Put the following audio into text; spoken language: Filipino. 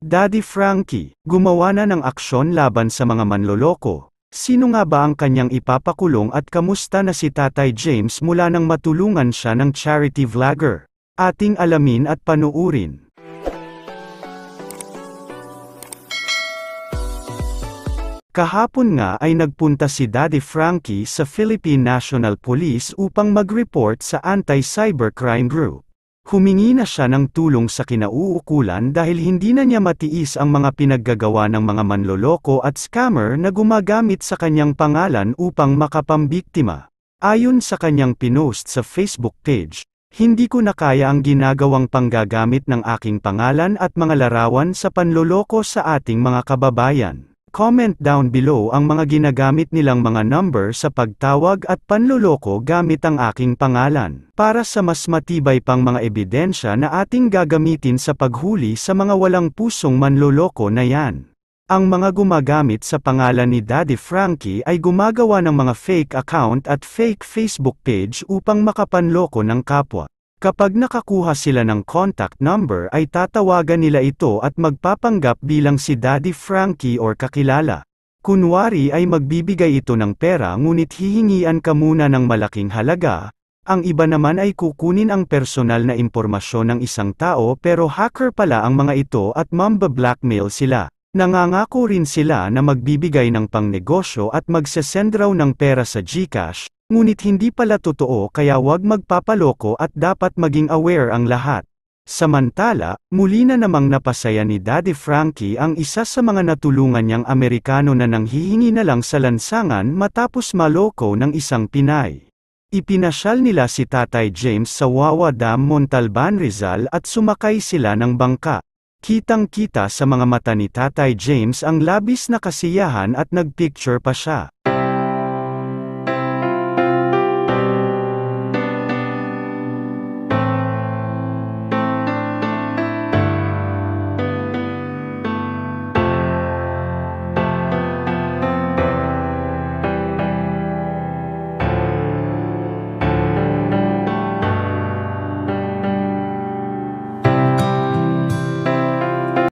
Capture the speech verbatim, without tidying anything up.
Daddy Frankie, gumawa na ng aksyon laban sa mga manloloko. Sino nga ba ang kanyang ipapakulong at kamusta na si Tatay James mula nang matulungan siya ng charity vlogger? Ating alamin at panuurin. Kahapon nga ay nagpunta si Daddy Frankie sa Philippine National Police upang mag-report sa anti-cybercrime group. Humingi na siya ng tulong sa kinauukulan dahil hindi na niya matiis ang mga pinaggagawa ng mga manloloko at scammer na gumagamit sa kanyang pangalan upang makapambiktima. Ayon sa kanyang pinost sa Facebook page, "Hindi ko na kaya ang ginagawang panggagamit ng aking pangalan at mga larawan sa panloloko sa ating mga kababayan. Comment down below ang mga ginagamit nilang mga number sa pagtawag at panloloko gamit ang aking pangalan, para sa mas matibay pang mga ebidensya na ating gagamitin sa paghuli sa mga walang pusong manloloko na yan." Ang mga gumagamit sa pangalan ni Daddy Frankie ay gumagawa ng mga fake account at fake Facebook page upang makapanloko ng kapwa. Kapag nakakuha sila ng contact number ay tatawagan nila ito at magpapanggap bilang si Daddy Frankie or kakilala. Kunwari ay magbibigay ito ng pera ngunit hihingian ka muna ng malaking halaga. Ang iba naman ay kukunin ang personal na impormasyon ng isang tao pero hacker pala ang mga ito at mamba-blackmail sila. Nangangako rin sila na magbibigay ng pangnegosyo at magsesend raw ng pera sa GCash. Ngunit hindi pala totoo kaya wag magpapaloko at dapat maging aware ang lahat. Samantala, muli na namang napasaya ni Daddy Frankie ang isa sa mga natulungan niyang Amerikano na nanghihingi na lang sa lansangan matapos maloko ng isang Pinay. Ipinasyal nila si Tatay James sa Wawa Dam, Montalban, Rizal at sumakay sila ng bangka. Kitang-kita sa mga mata ni Tatay James ang labis na kasiyahan at nagpicture pa siya.